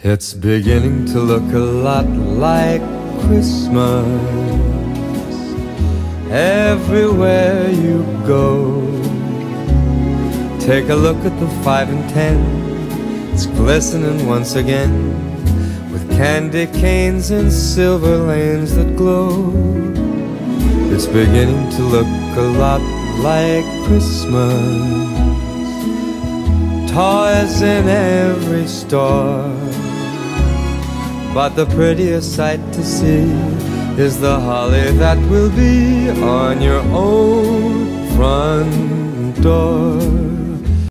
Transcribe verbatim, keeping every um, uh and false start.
It's beginning to look a lot like Christmas everywhere you go. Take a look at the five and ten, it's glistening once again with candy canes and silver lanes that glow. It's beginning to look a lot like Christmas, toys in every store. But the prettiest sight to see is the holly that will be on your own front door.